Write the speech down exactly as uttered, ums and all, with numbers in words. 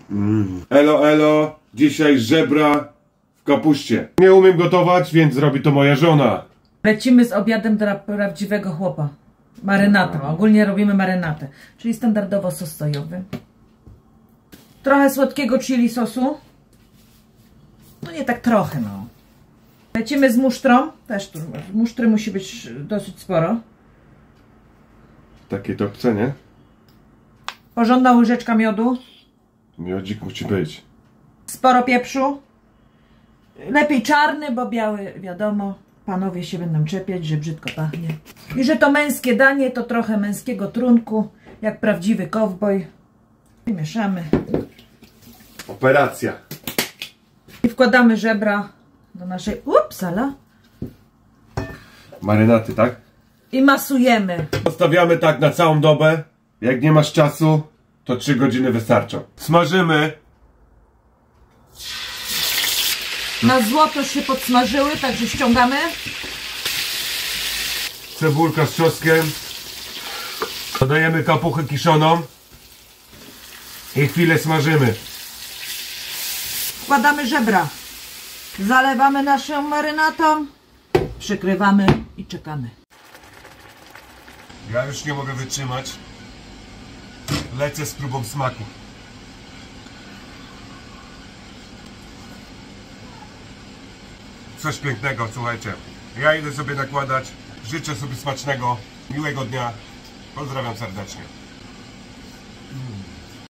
Mm. Elo, elo, dzisiaj żebra w kapuście. Nie umiem gotować, więc zrobi to moja żona. Lecimy z obiadem dla prawdziwego chłopa. Marynatą, ogólnie robimy marynatę, czyli standardowo sos sojowy. Trochę słodkiego chili sosu. No nie tak trochę, no. Lecimy z musztrą, też tu musztry musi być dosyć sporo. Takie to chce, nie? Porządna łyżeczka miodu. Miodzik musi być. Sporo pieprzu. Lepiej czarny, bo biały, wiadomo, panowie się będą czepiać, że brzydko pachnie. I że to męskie danie, to trochę męskiego trunku, jak prawdziwy kowboj. I mieszamy. Operacja. I wkładamy żebra do naszej... Upsala. Marynaty, tak? I masujemy. Zostawiamy tak na całą dobę. Jak nie masz czasu, to trzy godziny wystarczą. Smażymy. Na złoto się podsmażyły, także ściągamy. Cebulka z czosnkiem. Dodajemy kapuchę kiszoną. I chwilę smażymy. Wkładamy żebra. Zalewamy naszą marynatą. Przykrywamy i czekamy. Ja już nie mogę wytrzymać. Lecę z próbą smaku. Coś pięknego, słuchajcie. Ja idę sobie nakładać. Życzę sobie smacznego, miłego dnia. Pozdrawiam serdecznie.